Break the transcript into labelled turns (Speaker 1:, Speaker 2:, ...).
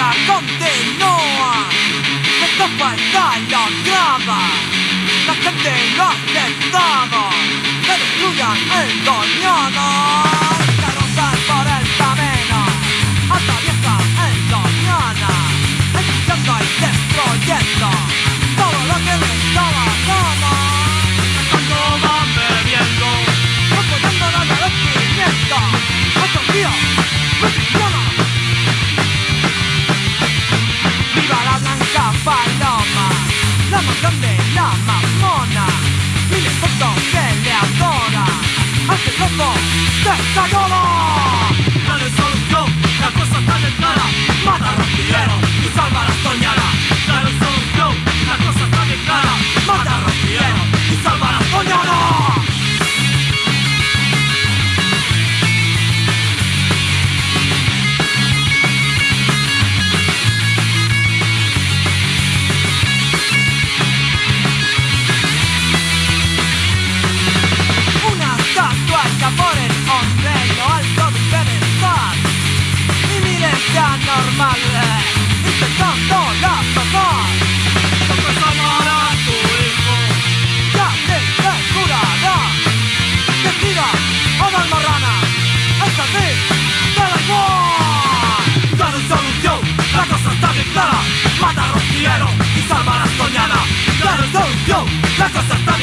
Speaker 1: vida continúa, esto falta y lo graba. La gente lo hace todo, se destruyan el mañana. Carrozas por el camino, atraviesa el mañana, ensuciando y destruyendo todo lo que les daba gana.
Speaker 2: Cuando van bebiendo,
Speaker 1: apoyando la agradecimiento, estos días me funciona. Viva la blanca paloma, la más grande, la más mona, miles fotos que le adora, hace loco de Sayola.
Speaker 2: dale solución, la cosa está de clara.
Speaker 1: Mata a Rostillero y salva a la Soñana.
Speaker 2: Dale solución, la cosa está de clara.
Speaker 1: Mata a Rostillero y salva a la Soñana. Una estatua hecha por el hombre en lo alto de un pedestal, y miles de anormales intentando la tocar.
Speaker 2: Toca salvar a tu hijo.
Speaker 1: Ya te curará, que tira a la almarrana, es así, te da igual.
Speaker 2: Dale solución, la cosa está bien clara. Mata a Rostillero y salva a la Soñana. Dale solución, la cosa está